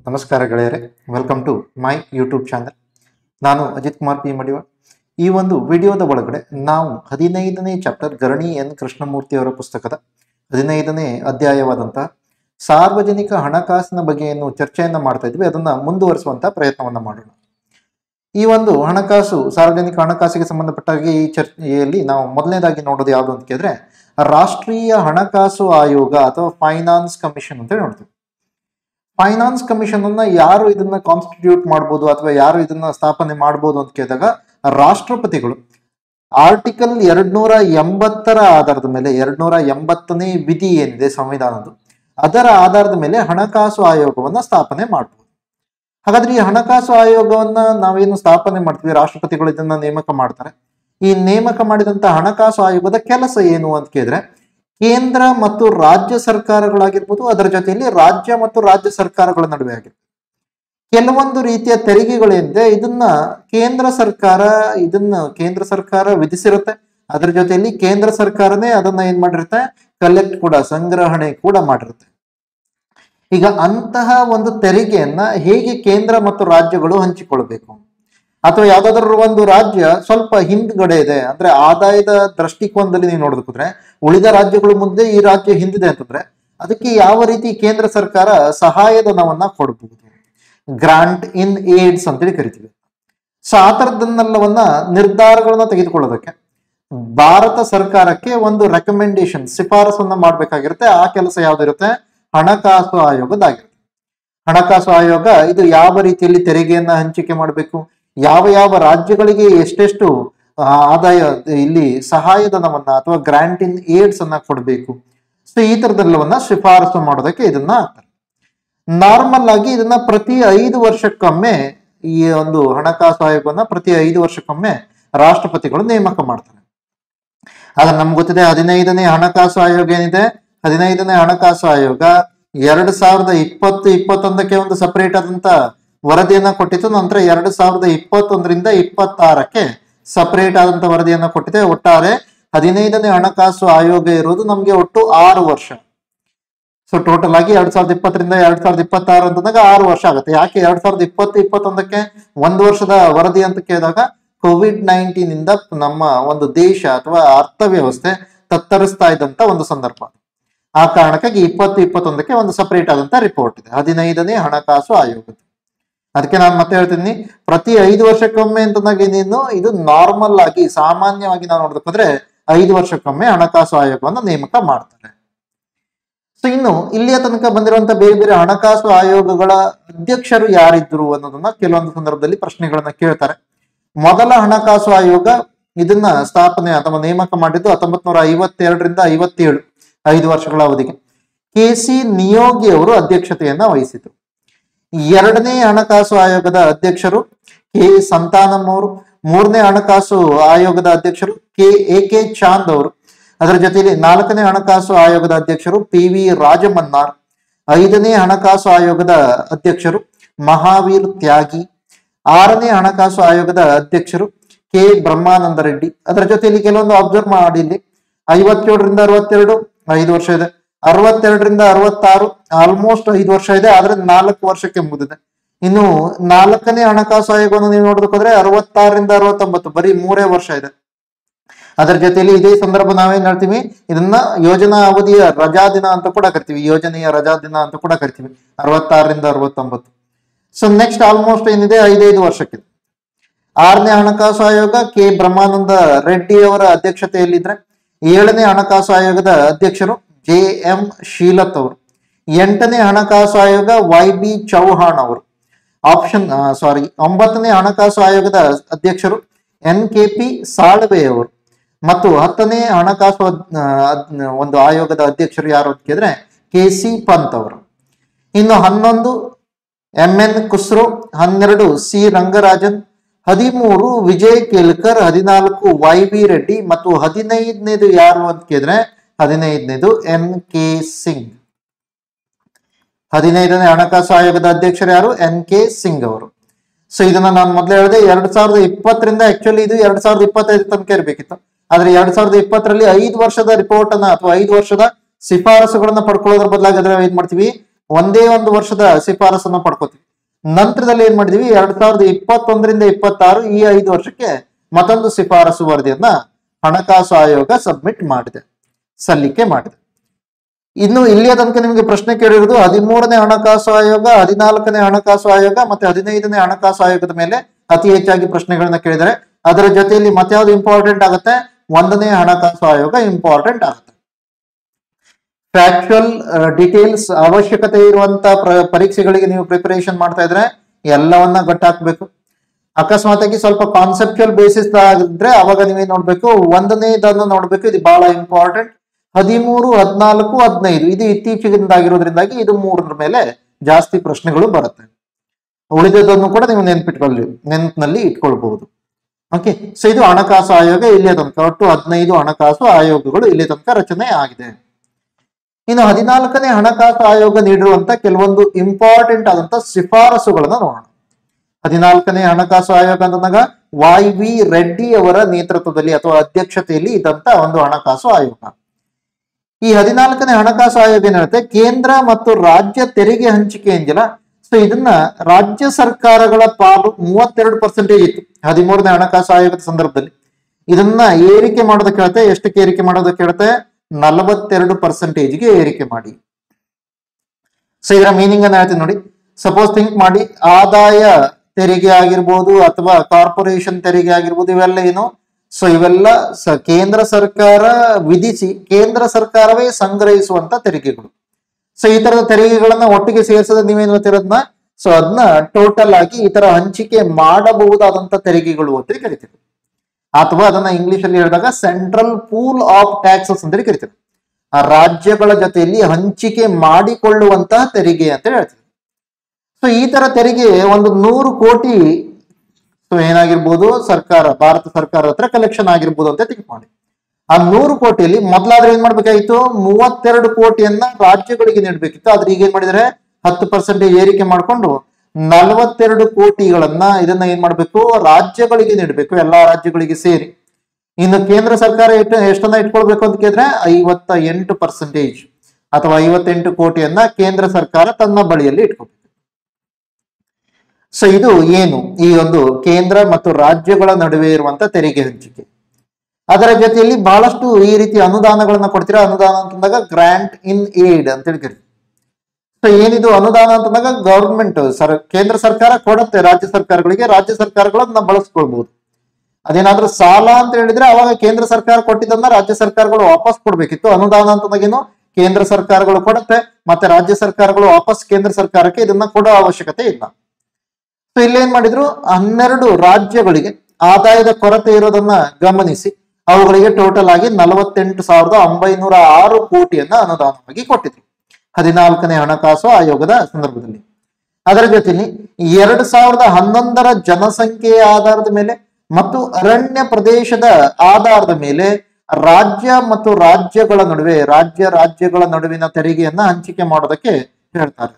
ನಮಸ್ಕಾರ ಗೆಳೆಯರೆ, welcome to my YouTube channel. ನಾನು ಅಜಿತ್ ಕುಮಾರ್ ಪಿ ಮಡಿವಾಳ್. ಈ ಒಂದು ವಿಡಿಯೋದ ಒಳಗಡೆ ನಾವು 15ನೇ ಚಾಪ್ಟರ್ ಗರಣಿ ಎನ್ ಕೃಷ್ಣಮೂರ್ತಿ ಅವರ ಪುಸ್ತಕದ 15ನೇ ಅಧ್ಯಾಯವಾದಂತಹ ಸಾರ್ವಜನಿಕ ಹಣಕಾಸಿನ ಬಗ್ಗೆಯನ್ನು ಚರ್ಚೆಯನ್ನು ಮಾಡ್ತಾ ಇದ್ವಿ. ಅದನ್ನ ಮುಂದುವರಿಸುವಂತಹ ಪ್ರಯತ್ನವನ್ನ ಮಾಡೋಣ. ಈ ಒಂದು ಸಾರ್ವಜನಿಕ ಹಣಕಾಸಿಗೆ ಸಂಬಂಧಪಟ್ಟಾಗಿ ಈ ಚರ್ಚೆಯಲ್ಲಿ ನಾವು ಮೊದಲನೇದಾಗಿ ನೋಡೋದು ಯಾವುದು ಅಂತ ಕೇಳಿದ್ರೆ ರಾಷ್ಟ್ರೀಯ ಹಣಕಾಸು ಆಯೋಗ ಅಥವಾ ಫೈನಾನ್ಸ್ ಕಮಿಷನ್ ಅಂತ ನೋಡ್ತೀವಿ. ಫೈನಾನ್ಸ್ ಕಮಿಷನ್ ಅನ್ನ ಯಾರು ಇದನ್ನ ಕಾನ್ಸ್ಟಿಟ್ಯೂಟ್ ಮಾಡ್ಬೋದು ಅಥವಾ ಯಾರು ಇದನ್ನ ಸ್ಥಾಪನೆ ಮಾಡ್ಬೋದು ಅಂತ ಕೇಳಿದಾಗ ರಾಷ್ಟ್ರಪತಿಗಳು ಆರ್ಟಿಕಲ್ 280 ಆಧಾರದ ಮೇಲೆ 280ನೇ ವಿಧಿ ಏನಿದೆ ಸಂವಿಧಾನದ್ದು, ಅದರ ಆಧಾರದ ಮೇಲೆ ಹಣಕಾಸು ಆಯೋಗವನ್ನ ಸ್ಥಾಪನೆ ಮಾಡ್ಬೋದು. ಹಾಗಾದ್ರೆ ಈ ಹಣಕಾಸು ಆಯೋಗವನ್ನ ನಾವೇನು ಸ್ಥಾಪನೆ ಮಾಡ್ತೀವಿ, ರಾಷ್ಟ್ರಪತಿಗಳು ಇದನ್ನ ನೇಮಕ ಮಾಡ್ತಾರೆ. ಈ ನೇಮಕ ಮಾಡಿದಂತ ಹಣಕಾಸು ಆಯೋಗದ ಕೆಲಸ ಏನು ಅಂತ ಕೇಳಿದ್ರೆ ಕೇಂದ್ರ ಮತ್ತು ರಾಜ್ಯ ಸರ್ಕಾರಗಳಾಗಿರ್ಬೋದು, ಅದರ ಜೊತೆಯಲ್ಲಿ ರಾಜ್ಯ ಮತ್ತು ರಾಜ್ಯ ಸರ್ಕಾರಗಳ ನಡುವೆ ಆಗಿರ್ಬೋದು ಕೆಲವೊಂದು ರೀತಿಯ ತೆರಿಗೆಗಳೇನಿದೆ ಇದನ್ನ ಕೇಂದ್ರ ಸರ್ಕಾರ ವಿಧಿಸಿರುತ್ತೆ. ಅದರ ಜೊತೆಯಲ್ಲಿ ಕೇಂದ್ರ ಸರ್ಕಾರನೇ ಅದನ್ನ ಏನ್ ಮಾಡಿರುತ್ತೆ, ಕಲೆಕ್ಟ್ ಕೂಡ, ಸಂಗ್ರಹಣೆ ಕೂಡ ಮಾಡಿರುತ್ತೆ. ಈಗ ಅಂತಹ ಒಂದು ತೆರಿಗೆಯನ್ನ ಹೇಗೆ ಕೇಂದ್ರ ಮತ್ತು ರಾಜ್ಯಗಳು ಹಂಚಿಕೊಳ್ಬೇಕು, ಅಥವಾ ಯಾವ್ದಾದ್ರು ಒಂದು ರಾಜ್ಯ ಸ್ವಲ್ಪ ಹಿಂದ್ಗಡೆ ಇದೆ ಅಂದ್ರೆ ಆದಾಯದ ದೃಷ್ಟಿಕೋನದಲ್ಲಿ ನೀವು ನೋಡೋದಕ್ಕೋದ್ರೆ ಉಳಿದ ರಾಜ್ಯಗಳು ಮುಂದೆ ಈ ರಾಜ್ಯ ಹಿಂದಿದೆ ಅಂತಂದ್ರೆ ಅದಕ್ಕೆ ಯಾವ ರೀತಿ ಕೇಂದ್ರ ಸರ್ಕಾರ ಸಹಾಯಧನವನ್ನ ಕೊಡಬಹುದು, ಗ್ರಾಂಟ್ ಇನ್ ಏಡ್ಸ್ ಅಂತೇಳಿ ಕರಿತೀವಿ. ಸೊ ಆ ತರದನ್ನೆಲ್ಲವನ್ನ ನಿರ್ಧಾರಗಳನ್ನ ತೆಗೆದುಕೊಳ್ಳೋದಕ್ಕೆ ಭಾರತ ಸರ್ಕಾರಕ್ಕೆ ಒಂದು ರೆಕಮೆಂಡೇಶನ್, ಶಿಫಾರಸನ್ನ ಮಾಡ್ಬೇಕಾಗಿರುತ್ತೆ. ಆ ಕೆಲಸ ಯಾವ್ದಿರುತ್ತೆ, ಹಣಕಾಸು ಆಯೋಗದಾಗಿರುತ್ತೆ. ಹಣಕಾಸು ಆಯೋಗ ಇದು ಯಾವ ರೀತಿಯಲ್ಲಿ ತೆರಿಗೆಯನ್ನ ಹಂಚಿಕೆ ಮಾಡಬೇಕು, ಯಾವ ರಾಜ್ಯಗಳಿಗೆ ಎಷ್ಟೆಷ್ಟು ಆದಾಯ ಇಲ್ಲಿ ಸಹಾಯಧನವನ್ನ ಅಥವಾ ಗ್ರಾಂಟ್ ಇನ್ ಏಡ್ಸ್ ಅನ್ನ ಕೊಡಬೇಕು, ಸೊ ಈ ತರದೆಲ್ಲವನ್ನ ಶಿಫಾರಸು ಮಾಡೋದಕ್ಕೆ ಇದನ್ನ ಹಾಕ್ತಾರೆ. ನಾರ್ಮಲ್ ಆಗಿ ಇದನ್ನ ಪ್ರತಿ 5 ವರ್ಷಕ್ಕೊಮ್ಮೆ ಈ ಒಂದು ಹಣಕಾಸು ಆಯೋಗವನ್ನ ಪ್ರತಿ 5 ವರ್ಷಕ್ಕೊಮ್ಮೆ ರಾಷ್ಟ್ರಪತಿಗಳು ನೇಮಕ ಮಾಡ್ತಾರೆ. ಆದ್ರೆ ನಮ್ಗೆ ಗೊತ್ತಿದೆ 15ನೇ ಹಣಕಾಸು ಆಯೋಗ ಏನಿದೆ, 15ನೇ ಹಣಕಾಸು ಆಯೋಗ 2020-21ಕ್ಕೆ ಒಂದು ಸಪರೇಟ್ ಆದಂತ ವರದಿಯನ್ನ ಕೊಟ್ಟಿತ್ತು. ನಂತರ 2021ರಿಂದ 26ಕ್ಕೆ ಸಪರೇಟ್ ಆದಂತ ವರದಿಯನ್ನ ಕೊಟ್ಟಿದೆ. ಒಟ್ಟಾರೆ 15ನೇ ಹಣಕಾಸು ಆಯೋಗ ಇರೋದು ನಮ್ಗೆ ಒಟ್ಟು 6 ವರ್ಷ. ಸೊ ಟೋಟಲ್ ಆಗಿ 2020ರಿಂದ 2026 ಅಂತಂದಾಗ 6 ವರ್ಷ ಆಗುತ್ತೆ. ಯಾಕೆ 2020-21ಕ್ಕೆ 1 ವರ್ಷದ ವರದಿ ಅಂತ ಕೇಳಿದಾಗ COVID-19 ಇಂದ ನಮ್ಮ ಒಂದು ದೇಶ ಅಥವಾ ಅರ್ಥವ್ಯವಸ್ಥೆ ತತ್ತರಿಸ್ತಾ ಇದ್ದಂತ ಒಂದು ಸಂದರ್ಭ. ಆ ಕಾರಣಕ್ಕಾಗಿ 2021ಕ್ಕೆ ಒಂದು ಸಪರೇಟ್ ಆದಂತ ರಿಪೋರ್ಟ್ ಇದೆ 15ನೇ ಹಣಕಾಸು ಆಯೋಗದ. ಅದಕ್ಕೆ ನಾನು ಮತ್ತೆ ಹೇಳ್ತೀನಿ, ಪ್ರತಿ 5 ವರ್ಷಕ್ಕೊಮ್ಮೆ ಅಂತಂದಾಗ ಏನೇನು ಇದು ನಾರ್ಮಲ್ ಆಗಿ ಸಾಮಾನ್ಯವಾಗಿ ನಾವು ನೋಡ್ಬೇಕಂದ್ರೆ 5 ವರ್ಷಕ್ಕೊಮ್ಮೆ ಹಣಕಾಸು ಆಯೋಗವನ್ನು ನೇಮಕ ಮಾಡ್ತಾರೆ. ಸೊ ಇನ್ನು ಇಲ್ಲಿಯ ತನಕ ಬಂದಿರುವಂತ ಬೇರೆ ಬೇರೆ ಹಣಕಾಸು ಆಯೋಗಗಳ ಅಧ್ಯಕ್ಷರು ಯಾರಿದ್ರು ಅನ್ನೋದನ್ನ ಕೆಲವೊಂದು ಸಂದರ್ಭದಲ್ಲಿ ಪ್ರಶ್ನೆಗಳನ್ನ ಕೇಳ್ತಾರೆ. ಮೊದಲ ಹಣಕಾಸು ಆಯೋಗ ಇದನ್ನ ಸ್ಥಾಪನೆ ಅಥವಾ ನೇಮಕ ಮಾಡಿದ್ದು 1952ರಿಂದ 57, 5 ವರ್ಷಗಳ ಅವಧಿಗೆ KC ನಿಯೋಗಿ ಅವರು ಅಧ್ಯಕ್ಷತೆಯನ್ನ ವಹಿಸಿದ್ರು. ಎರಡನೇ ಹಣಕಾಸು ಆಯೋಗದ ಅಧ್ಯಕ್ಷರು ಕೆ ಸಂತಾನಂ ಅವರು, ಮೂರನೇ ಹಣಕಾಸು ಆಯೋಗದ ಅಧ್ಯಕ್ಷರು AK ಚಾಂದ್ ಅವರು, ಅದರ ಜೊತೆಯಲ್ಲಿ 4ನೇ ಹಣಕಾಸು ಆಯೋಗದ ಅಧ್ಯಕ್ಷರು PV ರಾಜಮನ್ನಾರ್, 5ನೇ ಹಣಕಾಸು ಆಯೋಗದ ಅಧ್ಯಕ್ಷರು ಮಹಾವೀರ್ ತ್ಯಾಗಿ, 6ನೇ ಹಣಕಾಸು ಆಯೋಗದ ಅಧ್ಯಕ್ಷರು K ಬ್ರಹ್ಮಾನಂದ ರೆಡ್ಡಿ. ಅದರ ಜೊತೆಯಲ್ಲಿ ಕೆಲವೊಂದು ಅಬ್ಸರ್ವ್ ಮಾಡಿ, ಇಲ್ಲಿ 57ರಿಂದ 62 5 ವರ್ಷ ಇದೆ, 62ರಿಂದ 66 ಆಲ್ಮೋಸ್ಟ್ 5 ವರ್ಷ ಇದೆ, ಆದ್ರೆ 4 ವರ್ಷಕ್ಕೆ ಮುಗಿದಿದೆ. ಇನ್ನು 4ನೇ ಹಣಕಾಸು ಆಯೋಗವನ್ನು ನೀವು ನೋಡೋದಕ್ಕೋದ್ರೆ 66ರಿಂದ 69 ಬರೀ 3 ವರ್ಷ ಇದೆ. ಅದರ ಜೊತೆಯಲ್ಲಿ ಇದೇ ಸಂದರ್ಭ ನಾವೇನ್ ಹೇಳ್ತೀವಿ, ಇದನ್ನ ಯೋಜನಾ ಅವಧಿಯ ರಜಾ ದಿನ ಅಂತ ಕೂಡ ಕರಿತೀವಿ, ಯೋಜನೆಯ ರಜಾ ದಿನ ಅಂತ ಕೂಡ ಕರಿತೀವಿ 66ರಿಂದ 69. ಸೊ ನೆಕ್ಸ್ಟ್ ಆಲ್ಮೋಸ್ಟ್ ಏನಿದೆ 5 ವರ್ಷಕ್ಕಿದೆ. 6ನೇ ಹಣಕಾಸು ಆಯೋಗ K ಬ್ರಹ್ಮಾನಂದ ರೆಡ್ಡಿ ಅವರ ಅಧ್ಯಕ್ಷತೆಯಲ್ಲಿದ್ರೆ, 7ನೇ ಹಣಕಾಸು ಆಯೋಗದ ಅಧ್ಯಕ್ಷರು JM ಶೀಲತ್ ಅವರು, 8ನೇ ಹಣಕಾಸು ಆಯೋಗ YB ಚೌಹಾಣ್ ಅವರು, 9ನೇ ಹಣಕಾಸು ಆಯೋಗದ ಅಧ್ಯಕ್ಷರು NKP ಸಾಳ್ವೆ ಅವರು, ಮತ್ತು 10ನೇ ಹಣಕಾಸು ಒಂದು ಆಯೋಗದ ಅಧ್ಯಕ್ಷರು ಯಾರು ಅಂತ ಕೇಳಿದ್ರೆ KC ಪಂತ್ ಅವರು. ಇನ್ನು 11 MN Khusro, 12 C Rangarajan, 13 Vijay Kelkar, 14 YB Reddy, ಮತ್ತು 15ನೇದು ಯಾರು ಅಂತ ಕೇಳಿದ್ರೆ 15ನೇದು NK ಸಿಂಗ್. 15ನೇ ಹಣಕಾಸು ಆಯೋಗದ ಅಧ್ಯಕ್ಷರು ಯಾರು, NK ಸಿಂಗ್ ಅವರು. ಸೊ ಇದನ್ನ ನಾನು ಮೊದಲೇ ಹೇಳಿದೆ 2020ರಿಂದ ಆಕ್ಚುಲಿ ಇದು 2025 ತನಕ ಇರಬೇಕಿತ್ತು. ಆದ್ರೆ 2020ರಲ್ಲಿ 5 ವರ್ಷದ ರಿಪೋರ್ಟ್ ಅನ್ನ ಅಥವಾ 5 ವರ್ಷದ ಶಿಫಾರಸುಗಳನ್ನ ಪಡ್ಕೊಳ್ಳೋದ್ರ ಬದಲಾಗಿ ಅದ್ರ ಏನ್ ಮಾಡ್ತೀವಿ, ಒಂದೇ ಒಂದು ವರ್ಷದ ಶಿಫಾರಸನ್ನ ಪಡ್ಕೋತೀವಿ. ನಂತರದಲ್ಲಿ ಏನ್ ಮಾಡಿದೀವಿ, 2021ರಿಂದ 26 ಈ 5 ವರ್ಷಕ್ಕೆ ಮತ್ತೊಂದು ಶಿಫಾರಸು ವರದಿಯನ್ನ ಹಣಕಾಸು ಆಯೋಗ ಸಲ್ಲಿಕೆ ಮಾಡಿದೆ. ಇನ್ನು ಇಲ್ಲಿಯ ತನಕ ನಿಮಗೆ ಪ್ರಶ್ನೆ ಕೇಳಿರುವುದು 13ನೇ ಹಣಕಾಸು ಆಯೋಗ, 14ನೇ ಹಣಕಾಸು ಆಯೋಗ ಮತ್ತೆ 15ನೇ ಹಣಕಾಸು ಆಯೋಗದ ಮೇಲೆ ಅತಿ ಹೆಚ್ಚಾಗಿ ಪ್ರಶ್ನೆಗಳನ್ನ ಕೇಳಿದರೆ. ಅದರ ಜೊತೆಯಲ್ಲಿ ಮತ್ತೆ ಯಾವ್ದು ಇಂಪಾರ್ಟೆಂಟ್ ಆಗುತ್ತೆ, 1ನೇ ಹಣಕಾಸು ಆಯೋಗ ಇಂಪಾರ್ಟೆಂಟ್ ಆಗುತ್ತೆ. ಫ್ಯಾಕ್ಚುಯಲ್ ಡೀಟೇಲ್ಸ್ ಅವಶ್ಯಕತೆ ಇರುವಂತ ಪರೀಕ್ಷೆಗಳಿಗೆ ನೀವು ಪ್ರಿಪರೇಷನ್ ಮಾಡ್ತಾ ಇದ್ರೆ ಎಲ್ಲವನ್ನ ಗಟ್ಟಾಕ್ಬೇಕು. ಅಕಸ್ಮಾತಾಗಿ ಸ್ವಲ್ಪ ಕಾನ್ಸೆಪ್ಚುಯಲ್ ಬೇಸಿಸ್ ಆಗಿದ್ರೆ ಅವಾಗ ನೀವೇನ್ ನೋಡ್ಬೇಕು, 1ನೇದನ್ನು ನೋಡ್ಬೇಕು. ಇದು ಬಹಳ ಇಂಪಾರ್ಟೆಂಟ್. 13, 14, 15 ಇದು ಇತ್ತೀಚೆಗಿಂದಾಗಿರೋದ್ರಿಂದಾಗಿ ಇದು 3ರ ಮೇಲೆ ಜಾಸ್ತಿ ಪ್ರಶ್ನೆಗಳು ಬರುತ್ತೆ. ಉಳಿದದನ್ನು ಕೂಡ ನೀವು ನೆನಪಿನಲ್ಲಿ ಇಟ್ಕೊಳ್ಬಹುದು. ಓಕೆ, ಸೊ ಇದು ಹಣಕಾಸು ಆಯೋಗ ಇಲ್ಲಿಯ ತನಕ ಒಟ್ಟು 15 ಹಣಕಾಸು ಆಯೋಗಗಳು ಇಲ್ಲಿ ತನಕ ರಚನೆ ಆಗಿದೆ. ಇನ್ನು 14ನೇ ಹಣಕಾಸು ಆಯೋಗ ನೀಡಿರುವಂತ ಕೆಲವೊಂದು ಇಂಪಾರ್ಟೆಂಟ್ ಆದಂತ ಶಿಫಾರಸುಗಳನ್ನ ನೋಡೋಣ. 14ನೇ ಹಣಕಾಸು ಆಯೋಗ ಅಂದಾಗ YV ರೆಡ್ಡಿ ಅವರ ನೇತೃತ್ವದಲ್ಲಿ ಅಥವಾ ಅಧ್ಯಕ್ಷತೆಯಲ್ಲಿ ಇದ್ದಂತ ಒಂದು ಹಣಕಾಸು ಆಯೋಗ. ಈ 14ನೇ ಹಣಕಾಸು ಆಯೋಗ ಏನ್ ಹೇಳುತ್ತೆ, ಕೇಂದ್ರ ಮತ್ತು ರಾಜ್ಯ ತೆರಿಗೆ ಹಂಚಿಕೆ ಏನಿಲ್ಲ, ಸೊ ಇದನ್ನ ರಾಜ್ಯ ಸರ್ಕಾರಗಳ ಪಾಲು 32% ಇತ್ತು 13ನೇ ಹಣಕಾಸು ಆಯೋಗದ ಸಂದರ್ಭದಲ್ಲಿ. ಇದನ್ನ ಏರಿಕೆ ಮಾಡೋದಕ್ಕೆ ಹೇಳುತ್ತೆ. ಎಷ್ಟಕ್ಕೆ ಏರಿಕೆ ಮಾಡೋದಕ್ಕೆ ಹೇಳುತ್ತೆ, 42%ಗೆ ಏರಿಕೆ ಮಾಡಿ. ಸೊ ಇದರ ಮೀನಿಂಗ್ ಅನ್ನ ಹೇಳ್ತೀನಿ ನೋಡಿ. ಸಪೋಸ್ ಥಿಂಕ್ ಮಾಡಿ, ಆದಾಯ ತೆರಿಗೆ ಆಗಿರ್ಬೋದು ಅಥವಾ ಕಾರ್ಪೊರೇಷನ್ ತೆರಿಗೆ ಆಗಿರ್ಬೋದು, ಇವೆಲ್ಲ ಏನು, ಸೊ ಇವೆಲ್ಲ ಕೇಂದ್ರ ಸರ್ಕಾರ ವಿಧಿಸಿ ಕೇಂದ್ರ ಸರ್ಕಾರವೇ ಸಂಗ್ರಹಿಸುವಂತ ತೆರಿಗೆಗಳು. ಸೊ ಈ ತರದ ತೆರಿಗೆಗಳನ್ನ ಒಟ್ಟಿಗೆ ಸೇರಿಸದ ನೀವೇನ್ ಗೊತ್ತಿರೋದನ್ನ, ಸೊ ಅದನ್ನ ಟೋಟಲ್ ಆಗಿ ಈ ತರ ಹಂಚಿಕೆ ಮಾಡಬಹುದಾದಂತ ತೆರಿಗೆಗಳು ಅಂತ ಕರಿತೀವಿ. ಅಥವಾ ಅದನ್ನ ಇಂಗ್ಲಿಷ್ ಅಲ್ಲಿ ಹೇಳಿದಾಗ ಸೆಂಟ್ರಲ್ ಪೂಲ್ ಆಫ್ ಟ್ಯಾಕ್ಸಸ್ ಅಂತ ಕರಿತೀವಿ. ಆ ರಾಜ್ಯಗಳ ಜೊತೆಯಲ್ಲಿ ಹಂಚಿಕೆ ಮಾಡಿಕೊಳ್ಳುವಂತಹ ತೆರಿಗೆ ಅಂತ ಹೇಳ್ತೀವಿ. ಸೊ ಈ ತರ ತೆರಿಗೆ ಒಂದು 100 ಕೋಟಿ ಸೊ ಏನಾಗಿರ್ಬೋದು, ಭಾರತ ಸರ್ಕಾರ ಹತ್ರ ಕಲೆಕ್ಷನ್ ಆಗಿರ್ಬೋದು ಅಂತ ತಿಳ್ಕೊಂಡು, ಆ 100 ಕೋಟಿಯಲ್ಲಿ ಮೊದಲಾದ್ರೆ ಏನ್ ಮಾಡ್ಬೇಕಾಗಿತ್ತು, 32 ಕೋಟಿಯನ್ನ ರಾಜ್ಯಗಳಿಗೆ ನೀಡಬೇಕಿತ್ತು. ಆದ್ರೆ ಈಗ ಏನ್ ಮಾಡಿದರೆ 10% ಏರಿಕೆ ಮಾಡ್ಕೊಂಡು 42 ಕೋಟಿಗಳನ್ನ ಇದನ್ನ ಏನ್ ಮಾಡ್ಬೇಕು, ರಾಜ್ಯಗಳಿಗೆ ನೀಡಬೇಕು, ಎಲ್ಲಾ ರಾಜ್ಯಗಳಿಗೆ ಸೇರಿ. ಇನ್ನು ಕೇಂದ್ರ ಸರ್ಕಾರ ಎಷ್ಟನ್ನ ಇಟ್ಕೊಳ್ಬೇಕು ಅಂತ ಕೇಳಿದ್ರೆ 58% ಅಥವಾ 58 ಕೋಟಿಯನ್ನ ಕೇಂದ್ರ ಸರ್ಕಾರ ತನ್ನ ಬಳಿಯಲ್ಲಿ ಇಟ್ಕೊಬೇಕು. ಸೊ ಇದು ಏನು, ಈ ಒಂದು ಕೇಂದ್ರ ಮತ್ತು ರಾಜ್ಯಗಳ ನಡುವೆ ಇರುವಂತ ತೆರಿಗೆ ಹಂಚಿಕೆ. ಅದರ ಜೊತೆಯಲ್ಲಿ ಬಹಳಷ್ಟು ಈ ರೀತಿ ಅನುದಾನಗಳನ್ನ ಕೊಡ್ತೀರಾ. ಅನುದಾನ ಅಂತಂದಾಗ ಗ್ರಾಂಟ್ ಇನ್ ಏಡ್ ಅಂತ ಹೇಳ್ತೀರಿ. ಸೊ ಏನಿದು ಅನುದಾನ ಅಂತಂದಾಗ ಗವರ್ಮೆಂಟ್ ಕೇಂದ್ರ ಸರ್ಕಾರ ಕೊಡುತ್ತೆ ರಾಜ್ಯ ಸರ್ಕಾರಗಳಿಗೆ, ರಾಜ್ಯ ಸರ್ಕಾರಗಳು ಅದನ್ನ ಬಳಸ್ಕೊಳ್ಬಹುದು. ಅದೇನಾದ್ರೂ ಸಾಲ ಅಂತ ಹೇಳಿದ್ರೆ ಅವಾಗ ಕೇಂದ್ರ ಸರ್ಕಾರ ಕೊಟ್ಟಿದ್ದನ್ನ ರಾಜ್ಯ ಸರ್ಕಾರಗಳು ವಾಪಸ್ ಕೊಡ್ಬೇಕಿತ್ತು. ಅನುದಾನ ಅಂತಂದಾಗೇನು, ಕೇಂದ್ರ ಸರ್ಕಾರಗಳು ಕೊಡುತ್ತೆ ಮತ್ತೆ ರಾಜ್ಯ ಸರ್ಕಾರಗಳು ವಾಪಸ್ ಕೇಂದ್ರ ಸರ್ಕಾರಕ್ಕೆ ಇದನ್ನ ಕೊಡೋ ಅವಶ್ಯಕತೆ ಇಲ್ಲ. ಸೊ ಇಲ್ಲೇನ್ ಮಾಡಿದ್ರು, 12 ರಾಜ್ಯಗಳಿಗೆ ಆದಾಯದ ಕೊರತೆ ಇರೋದನ್ನ ಗಮನಿಸಿ ಅವುಗಳಿಗೆ ಟೋಟಲ್ ಆಗಿ 48,906 ಕೋಟಿಯನ್ನ ಅನುದಾನವಾಗಿ ಕೊಟ್ಟಿದ್ರು 14ನೇ ಹಣಕಾಸು ಆಯೋಗದ ಸಂದರ್ಭದಲ್ಲಿ. ಅದರ ಜೊತೆಲಿ 2011ರ ಜನಸಂಖ್ಯೆಯ ಆಧಾರದ ಮೇಲೆ ಮತ್ತು ಅರಣ್ಯ ಪ್ರದೇಶದ ಆಧಾರದ ಮೇಲೆ ರಾಜ್ಯಗಳ ನಡುವಿನ ತೆರಿಗೆಯನ್ನ ಹಂಚಿಕೆ ಮಾಡೋದಕ್ಕೆ ಹೇಳ್ತಾರೆ.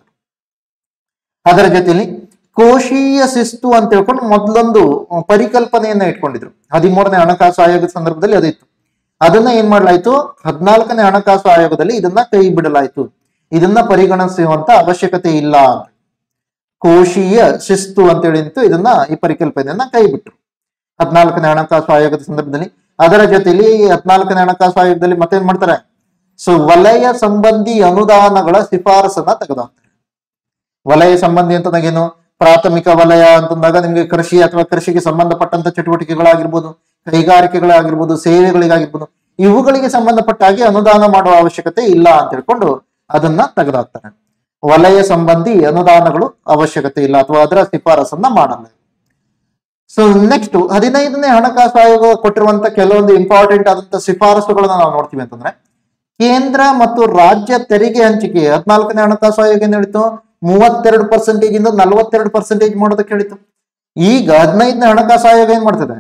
ಅದರ ಜೊತೆಲಿ ಕೋಶೀಯ ಶಿಸ್ತು ಅಂತ ಹೇಳ್ಕೊಂಡು ಮೊದಲೊಂದು ಪರಿಕಲ್ಪನೆಯನ್ನ ಇಟ್ಕೊಂಡಿದ್ರು 13ನೇ ಹಣಕಾಸು ಆಯೋಗದ ಸಂದರ್ಭದಲ್ಲಿ ಅದಿತ್ತು. ಅದನ್ನ ಏನ್ ಮಾಡ್ಲಾಯ್ತು, 14ನೇ ಹಣಕಾಸು ಆಯೋಗದಲ್ಲಿ ಇದನ್ನ ಕೈ ಬಿಡಲಾಯ್ತು. ಇದನ್ನ ಪರಿಗಣಿಸುವಂತ ಅವಶ್ಯಕತೆ ಇಲ್ಲ ಅಂತ ಕೋಶೀಯ ಶಿಸ್ತು ಅಂತೇಳಿ ಈ ಪರಿಕಲ್ಪನೆಯನ್ನ ಕೈ ಬಿಟ್ರು 14ನೇ ಹಣಕಾಸು ಆಯೋಗದ ಸಂದರ್ಭದಲ್ಲಿ. ಅದರ ಜೊತೆಲಿ 14ನೇ ಹಣಕಾಸು ಆಯೋಗದಲ್ಲಿ ಮತ್ತೇನ್ ಮಾಡ್ತಾರೆ, ಸೊ ವಲಯ ಸಂಬಂಧಿ ಅನುದಾನಗಳ ಶಿಫಾರಸನ್ನ ತೆಗೆದುಹಾಕ್ತಾರೆ. ವಲಯ ಸಂಬಂಧಿ ಅಂತಂದಾಗೇನು, ಪ್ರಾಥಮಿಕ ವಲಯ ಅಂತಂದಾಗ ನಿಮ್ಗೆ ಕೃಷಿ ಅಥವಾ ಕೃಷಿಗೆ ಸಂಬಂಧಪಟ್ಟಂತ ಚಟುವಟಿಕೆಗಳಾಗಿರ್ಬೋದು, ಕೈಗಾರಿಕೆಗಳಾಗಿರ್ಬೋದು, ಸೇವೆಗಳಿಗಾಗಿರ್ಬೋದು, ಇವುಗಳಿಗೆ ಸಂಬಂಧಪಟ್ಟ ಹಾಗೆ ಅನುದಾನ ಮಾಡುವ ಅವಶ್ಯಕತೆ ಇಲ್ಲ ಅಂತ ಹೇಳ್ಕೊಂಡು ಅದನ್ನ ತೆಗೆದುಹಾಕ್ತಾರೆ. ವಲಯ ಸಂಬಂಧಿ ಅನುದಾನಗಳು ಅವಶ್ಯಕತೆ ಇಲ್ಲ ಅಥವಾ ಅದರ ಶಿಫಾರಸನ್ನ ಮಾಡಲ್ಲ. ಸೊ ನೆಕ್ಸ್ಟ್ 15ನೇ ಹಣಕಾಸು ಆಯೋಗ ಕೊಟ್ಟಿರುವಂತ ಕೆಲವೊಂದು ಇಂಪಾರ್ಟೆಂಟ್ ಆದಂತ ಶಿಫಾರಸುಗಳನ್ನ ನಾವು ನೋಡ್ತೀವಿ ಅಂತಂದ್ರೆ, ಕೇಂದ್ರ ಮತ್ತು ರಾಜ್ಯ ತೆರಿಗೆ ಹಂಚಿಕೆ 14ನೇ ಹಣಕಾಸು ಆಯೋಗ ಏನ್ ಹೇಳಿತು, 32% ಇಂದ 42% ಮಾಡೋದಕ್ಕೆ ಹೇಳಿತು. ಈಗ 15ನೇ ಹಣಕಾಸು ಆಯೋಗ ಏನ್ ಮಾಡ್ತದೆ,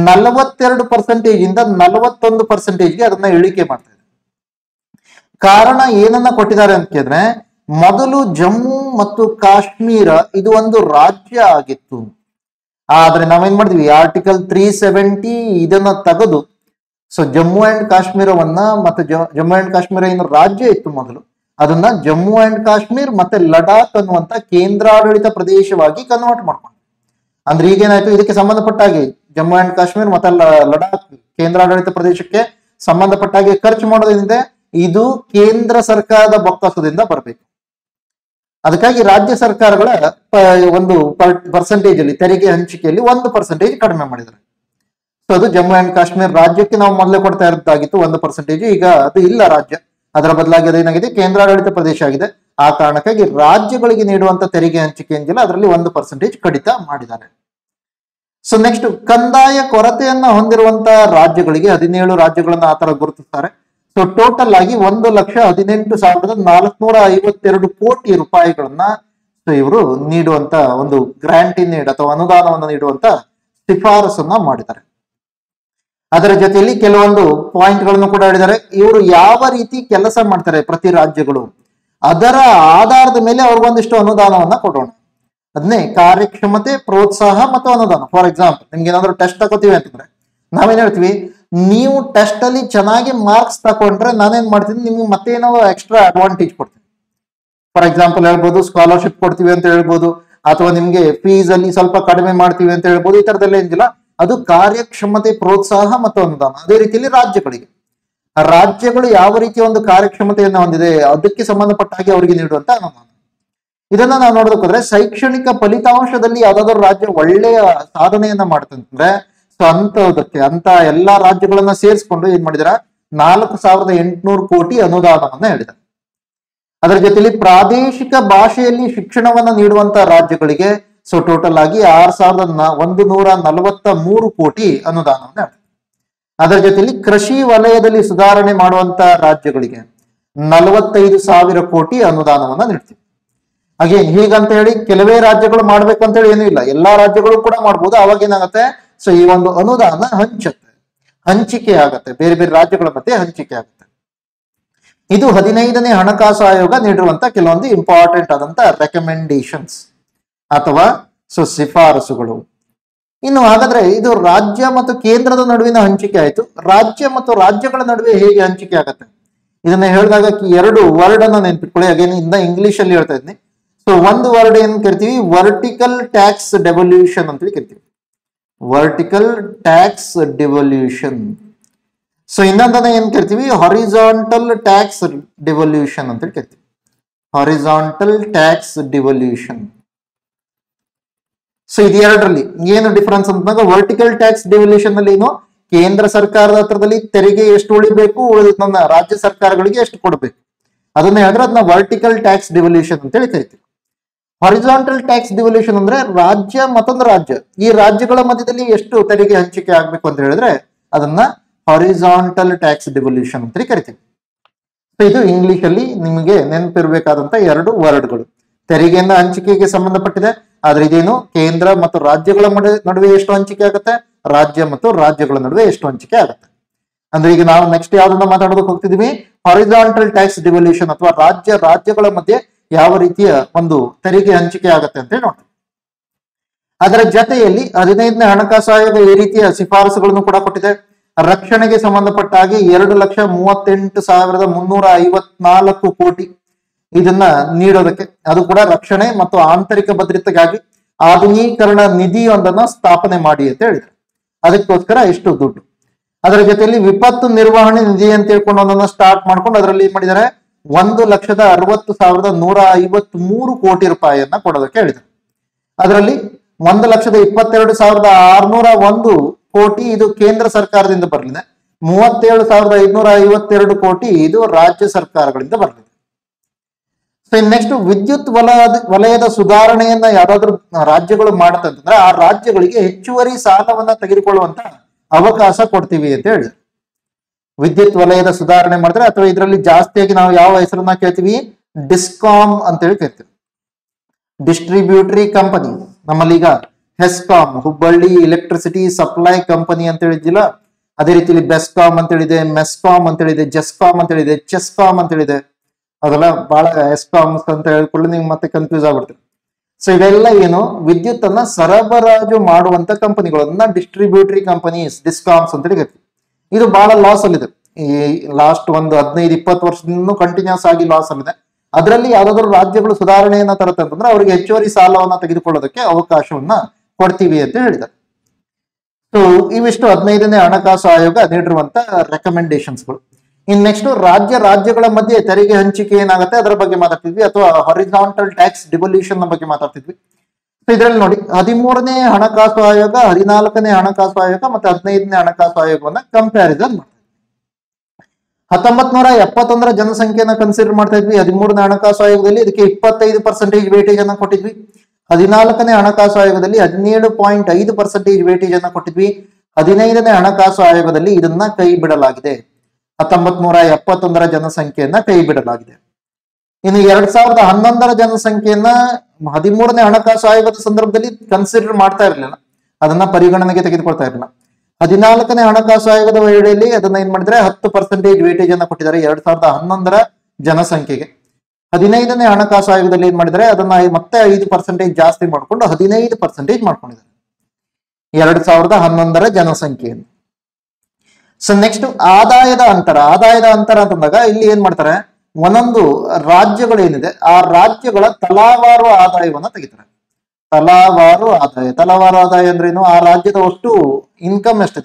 42% ಇಂದ 41%ಗೆ ಅದನ್ನ ಇಳಿಕೆ ಮಾಡ್ತದೆ. ಕಾರಣ ಏನನ್ನ ಕೊಟ್ಟಿದ್ದಾರೆ ಅಂತ ಕೇಳಿದ್ರೆ, ಮೊದಲು ಜಮ್ಮು ಮತ್ತು ಕಾಶ್ಮೀರ ಇದು ಒಂದು ರಾಜ್ಯ ಆಗಿತ್ತು. ಆದ್ರೆ ನಾವೇನ್ ಮಾಡಿದ್ವಿ, ಆರ್ಟಿಕಲ್ 370 ಇದನ್ನ ತೆಗೆದು, ಸೊ ಜಮ್ಮು ಅಂಡ್ ಕಾಶ್ಮೀರವನ್ನ ಮತ್ತೆ ಜಮ್ಮು ಅಂಡ್ ಕಾಶ್ಮೀರ ಏನು ರಾಜ್ಯ ಇತ್ತು ಮೊದಲು, ಅದನ್ನ ಜಮ್ಮು ಅಂಡ್ ಕಾಶ್ಮೀರ್ ಮತ್ತೆ ಲಡಾಖ್ ಅನ್ನುವಂತ ಕೇಂದ್ರಾಡಳಿತ ಪ್ರದೇಶವಾಗಿ ಕನ್ವರ್ಟ್ ಮಾಡ್ಕೊಂಡು. ಅಂದ್ರೆ ಈಗೇನಾಯ್ತು, ಇದಕ್ಕೆ ಸಂಬಂಧಪಟ್ಟಾಗಿ ಜಮ್ಮು ಅಂಡ್ ಕಾಶ್ಮೀರ್ ಮತ್ತೆ ಲಡಾಖ್ ಕೇಂದ್ರಾಡಳಿತ ಪ್ರದೇಶಕ್ಕೆ ಸಂಬಂಧಪಟ್ಟಾಗಿ ಖರ್ಚು ಮಾಡೋದ್ರಿಂದ ಇದು ಕೇಂದ್ರ ಸರ್ಕಾರದ ಬೊಕ್ಕಸದಿಂದ ಬರಬೇಕು. ಅದಕ್ಕಾಗಿ ರಾಜ್ಯ ಸರ್ಕಾರಗಳ ಒಂದು ಪರ್ಸೆಂಟೇಜ್ ಅಲ್ಲಿ ತೆರಿಗೆ ಹಂಚಿಕೆಯಲ್ಲಿ 1% ಕಡಿಮೆ ಮಾಡಿದ್ದಾರೆ. ಸೊ ಅದು ಜಮ್ಮು ಅಂಡ್ ಕಾಶ್ಮೀರ್ ರಾಜ್ಯಕ್ಕೆ ನಾವು ಮೊದಲೇ ಕೊಡ್ತಾ ಇರದ್ದಾಗಿತ್ತು 1%, ಈಗ ಅದು ಇಲ್ಲ ರಾಜ್ಯ, ಅದರ ಬದಲಾಗಿ ಅದೇನಾಗಿದೆ ಕೇಂದ್ರಾಡಳಿತ ಪ್ರದೇಶ ಆಗಿದೆ. ಆ ಕಾರಣಕ್ಕಾಗಿ ರಾಜ್ಯಗಳಿಗೆ ನೀಡುವಂತ ತೆರಿಗೆ ಹಂಚಿಕೆ ಏನಿಲ್ಲ ಅದರಲ್ಲಿ 1% ಕಡಿತ ಮಾಡಿದ್ದಾರೆ. ಸೊ ನೆಕ್ಸ್ಟ್, ಕಂದಾಯ ಕೊರತೆಯನ್ನ ಹೊಂದಿರುವಂತಹ ರಾಜ್ಯಗಳಿಗೆ 17 ರಾಜ್ಯಗಳನ್ನ ಆತರ ಗುರುತಿಸ್ತಾರೆ. ಸೊ ಟೋಟಲ್ ಆಗಿ 1,18,452 ಕೋಟಿ ರೂಪಾಯಿಗಳನ್ನ ಇವರು ನೀಡುವಂತ ಒಂದು ಗ್ರಾಂಟ್ ಇನ್ ಏಡ್ ಅಥವಾ ಅನುದಾನವನ್ನು ನೀಡುವಂತ ಶಿಫಾರಸನ್ನ ಮಾಡಿದ್ದಾರೆ. ಅದರ ಜೊತೆಯಲ್ಲಿ ಕೆಲವೊಂದು ಪಾಯಿಂಟ್ ಗಳನ್ನು ಕೂಡ ಹೇಳಿದ್ದಾರೆ. ಇವರು ಯಾವ ರೀತಿ ಕೆಲಸ ಮಾಡ್ತಾರೆ ಪ್ರತಿ ರಾಜ್ಯಗಳು, ಅದರ ಆಧಾರದ ಮೇಲೆ ಅವ್ರಿಗೊಂದಿಷ್ಟು ಅನುದಾನವನ್ನ ಕೊಡೋಣ. ಅದನ್ನೇ ಕಾರ್ಯಕ್ಷಮತೆ, ಪ್ರೋತ್ಸಾಹ ಮತ್ತು ಅನುದಾನ. ಫಾರ್ ಎಕ್ಸಾಂಪಲ್, ನಿಮ್ಗೆ ಏನಾದ್ರು ಟೆಸ್ಟ್ ತಗೋತೀವಿ ಅಂತಂದ್ರೆ ನಾವೇನ್ ಹೇಳ್ತೀವಿ, ನೀವು ಟೆಸ್ಟ್ ಅಲ್ಲಿ ಚೆನ್ನಾಗಿ ಮಾರ್ಕ್ಸ್ ತಕೊಂಡ್ರೆ ನಾನೇನ್ ಮಾಡ್ತೀನಿ, ನಿಮ್ಗೆ ಮತ್ತೇನೋ ಎಕ್ಸ್ಟ್ರಾ ಅಡ್ವಾಂಟೇಜ್ ಕೊಡ್ತೀನಿ. ಫಾರ್ ಎಕ್ಸಾಂಪಲ್ ಹೇಳ್ಬೋದು, ಸ್ಕಾಲರ್ಶಿಪ್ ಕೊಡ್ತೀವಿ ಅಂತ ಹೇಳ್ಬೋದು, ಅಥವಾ ನಿಮ್ಗೆ ಫೀಸ್ ಅಲ್ಲಿ ಸ್ವಲ್ಪ ಕಡಿಮೆ ಮಾಡ್ತೀವಿ ಅಂತ ಹೇಳ್ಬೋದು. ಈ ತರದೆಲ್ಲ ಏನಿಲ್ಲ, ಅದು ಕಾರ್ಯಕ್ಷಮತೆ, ಪ್ರೋತ್ಸಾಹ ಮತ್ತು ಅನುದಾನ. ಅದೇ ರೀತಿಯಲ್ಲಿ ರಾಜ್ಯಗಳು ಯಾವ ರೀತಿಯ ಒಂದು ಕಾರ್ಯಕ್ಷಮತೆಯನ್ನು ಹೊಂದಿದೆ ಅದಕ್ಕೆ ಸಂಬಂಧಪಟ್ಟ ಹಾಗೆ ಅವರಿಗೆ ನೀಡುವಂತ ಅನುದಾನ. ಇದನ್ನ ನಾವು ನೋಡೋದಕ್ಕೋದ್ರೆ ಶೈಕ್ಷಣಿಕ ಫಲಿತಾಂಶದಲ್ಲಿ ಯಾವ್ದಾದ್ರು ರಾಜ್ಯ ಒಳ್ಳೆಯ ಸಾಧನೆಯನ್ನ ಮಾಡ್ತಂದ್ರೆ ಸೊ ಅಂತ ಎಲ್ಲಾ ರಾಜ್ಯಗಳನ್ನ ಸೇರಿಸ್ಕೊಂಡು ಏನ್ ಮಾಡಿದಾರ 4,800 ಕೋಟಿ ಅನುದಾನವನ್ನ ಹೇಳಿದ್ದಾರೆ. ಅದರ ಜೊತೆಲಿ ಪ್ರಾದೇಶಿಕ ಭಾಷೆಯಲ್ಲಿ ಶಿಕ್ಷಣವನ್ನ ನೀಡುವಂತ ರಾಜ್ಯಗಳಿಗೆ ಸೊ ಟೋಟಲ್ ಆಗಿ 6,143 ಕೋಟಿ ಅನುದಾನವನ್ನ ಹೇಳಿದ್ದಾರೆ. ಅದರ ಜೊತೆಲಿ ಕೃಷಿ ವಲಯದಲ್ಲಿ ಸುಧಾರಣೆ ಮಾಡುವಂತ ರಾಜ್ಯಗಳಿಗೆ 45,000 ಕೋಟಿ ಅನುದಾನವನ್ನ ನೀಡ್ತೀವಿ. ಹಾಗೆ ಹೀಗಂತ ಹೇಳಿ ಕೆಲವೇ ರಾಜ್ಯಗಳು ಮಾಡ್ಬೇಕು ಅಂತ ಹೇಳಿ ಏನೂ ಇಲ್ಲ, ಎಲ್ಲಾ ರಾಜ್ಯಗಳು ಕೂಡ ಮಾಡ್ಬೋದು. ಅವಾಗ ಏನಾಗುತ್ತೆ, ಸೊ ಈ ಒಂದು ಅನುದಾನ ಹಂಚಿಕೆ ಆಗತ್ತೆ, ಬೇರೆ ಬೇರೆ ರಾಜ್ಯಗಳ ಮಧ್ಯೆ ಹಂಚಿಕೆ ಆಗುತ್ತೆ. ಇದು 15ನೇ ಹಣಕಾಸು ಆಯೋಗ ನೀಡಿರುವಂತ ಕೆಲವೊಂದು ಇಂಪಾರ್ಟೆಂಟ್ ಆದಂತ ರೆಕಮೆಂಡೇಶನ್ಸ್ ಅಥವಾ ಸೊ ಶಿಫಾರಸುಗಳು. ಇನ್ನು ಹಾಗಾದ್ರೆ ಇದು ರಾಜ್ಯ ಮತ್ತು ಕೇಂದ್ರದ ನಡುವಿನ ಹಂಚಿಕೆ ಆಯ್ತು. ರಾಜ್ಯ ಮತ್ತು ರಾಜ್ಯಗಳ ನಡುವೆ ಹೇಗೆ ಹಂಚಿಕೆ ಆಗತ್ತೆ ಇದನ್ನ ಹೇಳಿದಾಗ 2 ವರ್ಡ್ ಅನ್ನ ನೆನ್ಪಿಟ್ಕೊಳ್ಳಿ. ಅಗೇನ್ ಇಂಗ್ಲಿಷ್ ಅಲ್ಲಿ ಹೇಳ್ತಾ ಇದ್ದೀನಿ. ಸೊ ಒಂದು ವರ್ಡ್ ಏನ್ ಕರಿತೀವಿ, ವರ್ಟಿಕಲ್ ಟ್ಯಾಕ್ಸ್ ಡೆವಲ್ಯೂಷನ್ ಅಂತೇಳಿ ಕರಿತೀವಿ, ವರ್ಟಿಕಲ್ ಟ್ಯಾಕ್ಸ್ ಡೆವಲ್ಯೂಷನ್. ಸೊ ಇನ್ನೊಂದನ್ನ ಏನ್ ಕರಿತೀವಿ, ಹಾರಿಜಾಂಟಲ್ ಟ್ಯಾಕ್ಸ್ ಡೆವಲ್ಯೂಷನ್ ಅಂತೇಳಿ ಕರಿತೀವಿ, ಹಾರಿಜಾಂಟಲ್ ಟ್ಯಾಕ್ಸ್ ಡೆವಲ್ಯೂಷನ್. ಸೊ ಇದು ಎರಡರಲ್ಲಿ ಏನು ಡಿಫರೆನ್ಸ್ ಅಂತಂದಾಗ, ವರ್ಟಿಕಲ್ ಟ್ಯಾಕ್ಸ್ ಡೆವಲ್ಯೂಷನ್ ಅಲ್ಲಿ ಏನು, ಕೇಂದ್ರ ಸರ್ಕಾರದ ಹತ್ರದಲ್ಲಿ ತೆರಿಗೆ ಎಷ್ಟು ಉಳಿಬೇಕು, ನನ್ನ ರಾಜ್ಯ ಸರ್ಕಾರಗಳಿಗೆ ಎಷ್ಟು ಕೊಡಬೇಕು ಅದನ್ನ ಹೇಳಿದ್ರೆ ಅದನ್ನ ವರ್ಟಿಕಲ್ ಟ್ಯಾಕ್ಸ್ ಡೆವಲ್ಯೂಷನ್ ಅಂತ ಹೇಳಿ ಕರಿತೀವಿ. ಹಾರಿಜಾಂಟಲ್ ಟ್ಯಾಕ್ಸ್ ಡಿವಲ್ಯೂಷನ್ ಅಂದ್ರೆ ರಾಜ್ಯ ಮತ್ತೊಂದು ರಾಜ್ಯ, ಈ ರಾಜ್ಯಗಳ ಮಧ್ಯದಲ್ಲಿ ಎಷ್ಟು ತೆರಿಗೆ ಹಂಚಿಕೆ ಆಗ್ಬೇಕು ಅಂತ ಹೇಳಿದ್ರೆ ಅದನ್ನ ಹಾರಿಜಾಂಟಲ್ ಟ್ಯಾಕ್ಸ್ ಡಿವಲ್ಯೂಷನ್ ಅಂತ ಕರಿತೀವಿ. ಇದು ಇಂಗ್ಲಿಷ್ ಅಲ್ಲಿ ನಿಮಗೆ ನೆನಪಿರ್ಬೇಕಾದಂತ 2 ವರ್ಡ್ಗಳು. ತೆರಿಗೆಯಿಂದ ಹಂಚಿಕೆಗೆ ಸಂಬಂಧಪಟ್ಟಿದೆ, ಆದ್ರೆ ಇದೇನು ಕೇಂದ್ರ ಮತ್ತು ರಾಜ್ಯಗಳ ನಡುವೆ ಎಷ್ಟು ಹಂಚಿಕೆ ಆಗುತ್ತೆ, ರಾಜ್ಯ ಮತ್ತು ರಾಜ್ಯಗಳ ನಡುವೆ ಎಷ್ಟು ಹಂಚಿಕೆ ಆಗುತ್ತೆ. ಅಂದ್ರೆ ಈಗ ನಾವು ನೆಕ್ಸ್ಟ್ ಯಾವ್ದನ್ನ ಮಾತಾಡೋದಕ್ಕೆ ಹೋಗ್ತಿದೀವಿ, ಹಾರಿಜಾಂಟಲ್ ಟ್ಯಾಕ್ಸ್ ಡಿವಲ್ಯೂಷನ್ ಅಥವಾ ರಾಜ್ಯಗಳ ಮಧ್ಯೆ ಯಾವ ರೀತಿಯ ಒಂದು ತೆರಿಗೆ ಹಂಚಿಕೆ ಆಗುತ್ತೆ ಅಂತ ಹೇಳಿ ನೋಡ್ತೀವಿ. ಅದರ ಜೊತೆಯಲ್ಲಿ 15ನೇ ಹಣಕಾಸು ಆಯೋಗ ಈ ರೀತಿಯ ಶಿಫಾರಸುಗಳನ್ನು ಕೂಡ ಕೊಟ್ಟಿದೆ. ರಕ್ಷಣೆಗೆ ಸಂಬಂಧಪಟ್ಟ ಹಾಗೆ 2,38,354 ಕೋಟಿ ಇದನ್ನ ನೀಡೋದಕ್ಕೆ, ಅದು ಕೂಡ ರಕ್ಷಣೆ ಮತ್ತು ಆಂತರಿಕ ಭದ್ರತೆಗಾಗಿ ಆಧುನೀಕರಣ ನಿಧಿಯೊಂದನ್ನ ಸ್ಥಾಪನೆ ಮಾಡಿ ಅಂತ ಹೇಳಿದ್ರು. ಅದಕ್ಕೋಸ್ಕರ ಇಷ್ಟು ದುಡ್ಡು. ಅದರ ಜೊತೆಯಲ್ಲಿ ವಿಪತ್ತು ನಿರ್ವಹಣೆ ನಿಧಿ ಅಂತ ಹೇಳ್ಕೊಂಡು ಒಂದನ್ನ ಸ್ಟಾರ್ಟ್ ಮಾಡ್ಕೊಂಡು ಅದರಲ್ಲಿ ಏನ್ ಮಾಡಿದ್ದಾರೆ, 1,60,153 ಕೋಟಿ ರೂಪಾಯಿಯನ್ನ ಕೊಡೋದಕ್ಕೆ ಹೇಳಿದ್ರು. ಅದರಲ್ಲಿ 1,22,601 ಕೋಟಿ ಇದು ಕೇಂದ್ರ ಸರ್ಕಾರದಿಂದ ಬರಲಿದೆ, 37,552 ಕೋಟಿ ಇದು ರಾಜ್ಯ ಸರ್ಕಾರಗಳಿಂದ ಬರಲಿದೆ. ಸೊ ನೆಕ್ಸ್ಟ್ ವಿದ್ಯುತ್ ವಲಯದ ಸುಧಾರಣೆಯನ್ನ ಯಾವ್ದಾದ್ರು ರಾಜ್ಯಗಳು ಮಾಡುತ್ತಂತಂದ್ರೆ ಆ ರಾಜ್ಯಗಳಿಗೆ ಹೆಚ್ಚುವರಿ ಸಾಲವನ್ನ ತೆಗೆದುಕೊಳ್ಳುವಂತ ಅವಕಾಶ ಕೊಡ್ತೀವಿ ಅಂತ ಹೇಳಿದ್ರು. ವಿದ್ಯುತ್ ವಲಯದ ಸುಧಾರಣೆ ಮಾಡಿದ್ರೆ ಅಥವಾ ಇದರಲ್ಲಿ ಜಾಸ್ತಿಯಾಗಿ ನಾವು ಯಾವ ಹೆಸರನ್ನ ಕೇಳ್ತೀವಿ, ಡಿಸ್ಕಾಮ್ ಅಂತ ಹೇಳಿ ಕೇಳ್ತೀವಿ, ಡಿಸ್ಟ್ರಿಬ್ಯೂಟರಿ ಕಂಪನಿ. ನಮ್ಮಲ್ಲಿ ಈಗ HESCOM Hubballi electricity supply company ಅಂತ ಹೇಳಿದಿಲ್ಲ, ಅದೇ ರೀತಿಯಲ್ಲಿ ಬೆಸ್ಕಾಮ್ ಅಂತ ಹೇಳಿದೆ, ಮೆಸ್ಕಾಮ್ ಅಂತ ಹೇಳಿದೆ, ಜೆಸ್ಕಾಮ್ ಅಂತ ಹೇಳಿದೆ, ಚೆಸ್ಕಾಮ್ ಅಂತ ಹೇಳಿದೆ. ಅದೆಲ್ಲ ಬಹಳ ಎಸ್ಕಾಮ್ಸ್ ಅಂತ ಹೇಳ್ಕೊಳ್ಳಿ ನೀವು ಮತ್ತೆ ಕನ್ಫ್ಯೂಸ್ ಆಗ್ಬಿಡ್ತೀವಿ. ಸೊ ಇವೆಲ್ಲ ಏನು, ವಿದ್ಯುತ್ ಅನ್ನ ಸರಬರಾಜು ಮಾಡುವಂತ ಕಂಪನಿಗಳನ್ನ ಡಿಸ್ಟ್ರಿಬ್ಯೂಟರಿ ಕಂಪನೀಸ್, ಡಿಸ್ಕಾಮ್ಸ್ ಅಂತ ಹೇಳಿ. ಇದು ಬಹಳ ಲಾಸ್ ಅಲ್ಲಿದೆ. ಈ ಲಾಸ್ಟ್ ಒಂದು 15-20 ವರ್ಷದಿಂದ ಕಂಟಿನ್ಯೂಸ್ ಆಗಿ ಲಾಸ್ ಅಲ್ಲಿದೆ. ಅದರಲ್ಲಿ ಯಾವ್ದಾದ್ರು ರಾಜ್ಯಗಳು ಸುಧಾರಣೆಯನ್ನ ತರುತ್ತೆ ಅಂತಂದ್ರೆ ಅವರಿಗೆ ಹೆಚ್ಚುವರಿ ಸಾಲವನ್ನ ತೆಗೆದುಕೊಳ್ಳೋದಕ್ಕೆ ಅವಕಾಶವನ್ನ ಕೊಡ್ತೀವಿ ಅಂತ ಹೇಳಿದ್ದಾರೆ. ಸೊ ಇವಿಷ್ಟು 15ನೇ ಹಣಕಾಸು ಆಯೋಗ ನೀಡಿರುವಂತ ರೆಕಮೆಂಡೇಶನ್ಸ್ಗಳು. ಇನ್ ನೆಕ್ಸ್ಟ್ ರಾಜ್ಯಗಳ ಮಧ್ಯೆ ತೆರಿಗೆ ಹಂಚಿಕೆ ಏನಾಗುತ್ತೆ ಅದರ ಬಗ್ಗೆ ಮಾತಾಡ್ತಿದ್ವಿ, ಅಥವಾ ಹಾರಿಜಾಂಟಲ್ ಟ್ಯಾಕ್ಸ್ ಡಿವಲ್ಯೂಷನ್ ಬಗ್ಗೆ ಮಾತಾಡ್ತಿದ್ವಿ. ಸೊ ಇದರಲ್ಲಿ ನೋಡಿ 13ನೇ ಹಣಕಾಸು ಆಯೋಗ, 14ನೇ ಹಣಕಾಸು ಆಯೋಗ ಮತ್ತೆ 15ನೇ ಹಣಕಾಸು ಆಯೋಗವನ್ನ ಕಂಪ್ಯಾರಿಸನ್ ಮಾಡ್ತೀವಿ. 1971 ಜನಸಂಖ್ಯೆಯನ್ನ ಕನ್ಸಿಡರ್ ಮಾಡ್ತಾ ಇದ್ವಿ 13ನೇ ಹಣಕಾಸು ಆಯೋಗದಲ್ಲಿ, ಇದಕ್ಕೆ 25% ವೇಟೇಜ್ ಅನ್ನ ಕೊಟ್ಟಿದ್ವಿ. 14ನೇ ಹಣಕಾಸು ಆಯೋಗದಲ್ಲಿ 17.5% ವೇಟೇಜ್ ಅನ್ನ ಕೊಟ್ಟಿದ್ವಿ. 15ನೇ ಹಣಕಾಸು ಆಯೋಗದಲ್ಲಿ ಇದನ್ನ ಕೈ ಬಿಡಲಾಗಿದೆ. 1971 ಜನಸಂಖ್ಯೆಯನ್ನ ಕೈ ಬಿಡಲಾಗಿದೆ. ಇನ್ನು 2011 ಜನಸಂಖ್ಯೆಯನ್ನ 13ನೇ ಹಣಕಾಸು ಆಯೋಗದ ಸಂದರ್ಭದಲ್ಲಿ ಕನ್ಸಿಡರ್ ಮಾಡ್ತಾ ಇರಲಿಲ್ಲ, ಅದನ್ನ ಪರಿಗಣನೆಗೆ ತೆಗೆದುಕೊಳ್ತಾ ಇರಲಿಲ್ಲ. 14ನೇ ಹಣಕಾಸು ಆಯೋಗದ ವೇಳೆಯಲ್ಲಿ ಅದನ್ನ ಏನ್ ಮಾಡಿದ್ರೆ 10% ವೇಟೇಜ್ ಅನ್ನ ಕೊಟ್ಟಿದ್ದಾರೆ 2011 ಜನಸಂಖ್ಯೆಗೆ. 15ನೇ ಹಣಕಾಸು ಆಯೋಗದಲ್ಲಿ ಏನ್ ಮಾಡಿದ್ರೆ ಅದನ್ನ ಮತ್ತೆ 5% ಜಾಸ್ತಿ ಮಾಡ್ಕೊಂಡು 15% ಮಾಡ್ಕೊಂಡಿದ್ದಾರೆ 2011 ಜನಸಂಖ್ಯೆಯನ್ನು. ಸೊ ನೆಕ್ಸ್ಟ್ ಆದಾಯದ ಅಂತರ ಅಂತಂದಾಗ ಇಲ್ಲಿ ಏನ್ ಮಾಡ್ತಾರೆ, ಒಂದೊಂದು ರಾಜ್ಯಗಳೇನಿದೆ ಆ ರಾಜ್ಯಗಳ ತಲಾವಾರು ಆದಾಯವನ್ನ ತೆಗಿತಾರೆ. ತಲಾವಾರು ಆದಾಯ ಅಂದ್ರೇನು, ಆ ರಾಜ್ಯದ ಅಷ್ಟು ಇನ್ಕಮ್ ಎಷ್ಟಿದೆ,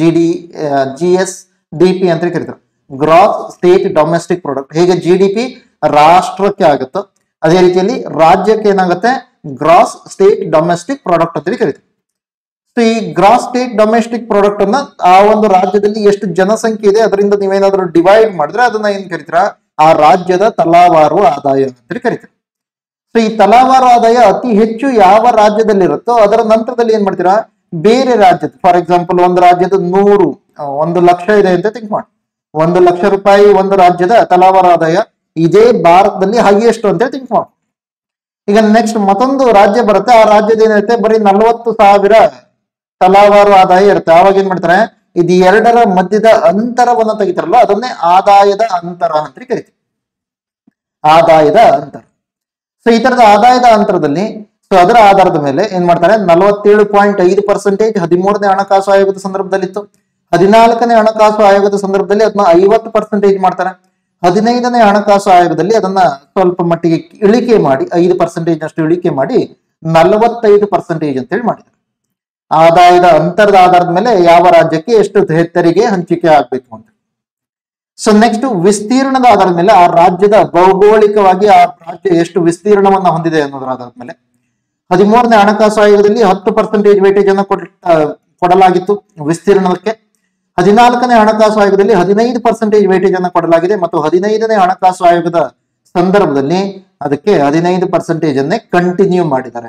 GSDP ಅಂತ ಕರೀತಾರೆ, ಗ್ರಾಸ್ ಸ್ಟೇಟ್ ಡೊಮೆಸ್ಟಿಕ್ ಪ್ರಾಡಕ್ಟ್. ಹೇಗೆ GDP ರಾಷ್ಟ್ರಕ್ಕೆ ಆಗುತ್ತೋ ಅದೇ ರೀತಿಯಲ್ಲಿ ರಾಜ್ಯಕ್ಕೆ ಏನಾಗುತ್ತೆ, ಗ್ರಾಸ್ ಸ್ಟೇಟ್ ಡೊಮೆಸ್ಟಿಕ್ ಪ್ರಾಡಕ್ಟ್ ಅಂತ ಕರೀತಾರೆ. ಸೊ ಈ ಗ್ರಾಸ್ ಸ್ಟೇಟ್ ಡೊಮೆಸ್ಟಿಕ್ ಪ್ರಾಡಕ್ಟ್ ಅನ್ನ ಆ ಒಂದು ರಾಜ್ಯದಲ್ಲಿ ಎಷ್ಟು ಜನಸಂಖ್ಯೆ ಇದೆ ಅದರಿಂದ ನೀವೇನಾದ್ರೂ ಡಿವೈಡ್ ಮಾಡಿದ್ರೆ ಅದನ್ನ ಏನ್ ಕರಿತೀರಾ, ಆ ರಾಜ್ಯದ ತಲಾವಾರು ಆದಾಯ ಅಂತ ಕರಿತೀರಾ. ಸೊ ಈ ತಲಾವಾರು ಆದಾಯ ಅತಿ ಹೆಚ್ಚು ಯಾವ ರಾಜ್ಯದಲ್ಲಿ ಇರುತ್ತೋ ಅದರ ನಂತರದಲ್ಲಿ ಏನ್ ಮಾಡ್ತೀರಾ, ಬೇರೆ ರಾಜ್ಯದ, ಫಾರ್ ಎಕ್ಸಾಂಪಲ್ ಒಂದು ರಾಜ್ಯದ 1 ಲಕ್ಷ ಇದೆ ಅಂತ ಥಿಂಕ್ ಮಾಡಿ, 1 ಲಕ್ಷ ರೂಪಾಯಿ ಒಂದು ರಾಜ್ಯದ ತಲಾವಾರು ಆದಾಯ, ಇದೇ ಭಾರತದಲ್ಲಿ ಹೈಯೆಸ್ಟ್ ಅಂತ ಥಿಂಕ್ ಮಾಡಿ. ಈಗ ನೆಕ್ಸ್ಟ್ ಮತ್ತೊಂದು ರಾಜ್ಯ ಬರುತ್ತೆ, ಆ ರಾಜ್ಯದ ಏನಿರುತ್ತೆ ಬರೀ 40,000 ತಲಾವಾರು ಆದಾಯ ಇರುತ್ತೆ. ಆವಾಗ ಏನ್ ಮಾಡ್ತಾರೆ, ಇದು ಎರಡರ ಮಧ್ಯದ ಅಂತರವನ್ನ ತೆಗಿತಾರಲ್ಲ ಅದನ್ನೇ ಆದಾಯದ ಅಂತರ ಅಂತ ಕರಿತೀವಿ, ಆದಾಯದ ಅಂತರ. ಸೊ ಈ ತರದ ಆದಾಯದ ಅಂತರದಲ್ಲಿ ಸೊ ಅದರ ಆಧಾರದ ಮೇಲೆ ಏನ್ ಮಾಡ್ತಾರೆ, 47.5% 13ನೇ ಹಣಕಾಸು ಆಯೋಗದ ಸಂದರ್ಭದಲ್ಲಿ ಇತ್ತು. 14ನೇ ಹಣಕಾಸು ಆಯೋಗದ ಸಂದರ್ಭದಲ್ಲಿ ಅದನ್ನ 50% ಮಾಡ್ತಾರೆ. 15ನೇ ಹಣಕಾಸು ಆಯೋಗದಲ್ಲಿ ಅದನ್ನ ಸ್ವಲ್ಪ ಮಟ್ಟಿಗೆ ಇಳಿಕೆ ಮಾಡಿ 5% ಅಷ್ಟು ಇಳಿಕೆ ಮಾಡಿ 45% ಅಂತ ಹೇಳಿ ಮಾಡಿದ್ದಾರೆ. ಆದಾಯದ ಅಂತರದ ಆಧಾರದ ಮೇಲೆ ಯಾವ ರಾಜ್ಯಕ್ಕೆ ಎಷ್ಟು ತೆರಿಗೆ ಹಂಚಿಕೆ ಆಗ್ಬೇಕು ಅಂತ. ಸೊ ನೆಕ್ಸ್ಟ್ ವಿಸ್ತೀರ್ಣದ ಆಧಾರದ ಮೇಲೆ ಆ ರಾಜ್ಯದ ಭೌಗೋಳಿಕವಾಗಿ ಆ ರಾಜ್ಯ ಎಷ್ಟು ವಿಸ್ತೀರ್ಣವನ್ನ ಹೊಂದಿದೆ ಅನ್ನೋದರ ಆಧಾರದ ಮೇಲೆ 13ನೇ ಹಣಕಾಸು ಆಯೋಗದಲ್ಲಿ 10% ವೇಟೇಜ್ ಅನ್ನು ಕೊಡಲಾಗಿತ್ತು ವಿಸ್ತೀರ್ಣಕ್ಕೆ. 14ನೇ ಹಣಕಾಸು ಆಯೋಗದಲ್ಲಿ 15% ವೇಟೇಜ್ ಅನ್ನು ಕೊಡಲಾಗಿದೆ ಮತ್ತು 15ನೇ ಹಣಕಾಸು ಆಯೋಗದ ಸಂದರ್ಭದಲ್ಲಿ ಅದಕ್ಕೆ 15% ಅನ್ನೇ ಕಂಟಿನ್ಯೂ ಮಾಡಿದ್ದಾರೆ.